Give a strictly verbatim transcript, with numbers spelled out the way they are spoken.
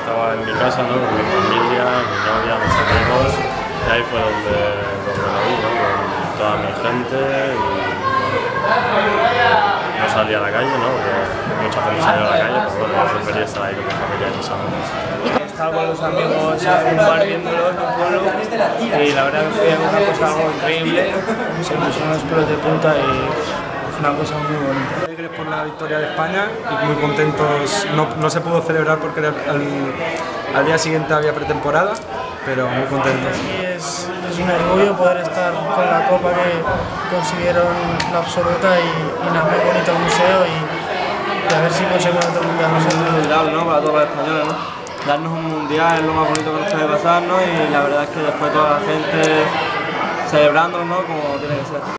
estaba en mi casa, ¿no? Con mi familia, mi novia, mis amigos, y ahí fue donde, donde lo vi, ¿no? Con toda mi gente y no salí a la calle, ¿no? Porque mucha gente salió a la calle, pero bueno, yo prefería estar ahí con mi familia y mis amigos. Estaba con los amigos en un bar viéndolos en un pueblo y la verdad que fue una cosa algo increíble, se pusieron los pelos de punta y fue una cosa muy bonita. Alegres por la victoria de España y muy contentos. No, no se pudo celebrar porque al, al día siguiente había pretemporada, pero muy contentos. Y es, es un orgullo poder estar con la copa que consiguieron la absoluta y, y nada, muy bonito el museo y, y a ver si conseguimos otro mundial nosotros. Ideal, ¿no? Para todos los españoles, ¿no? Darnos un mundial es lo más bonito que nos puede pasar, ¿no? Y la verdad es que después toda la gente celebrándolo, ¿no? Como tiene que ser.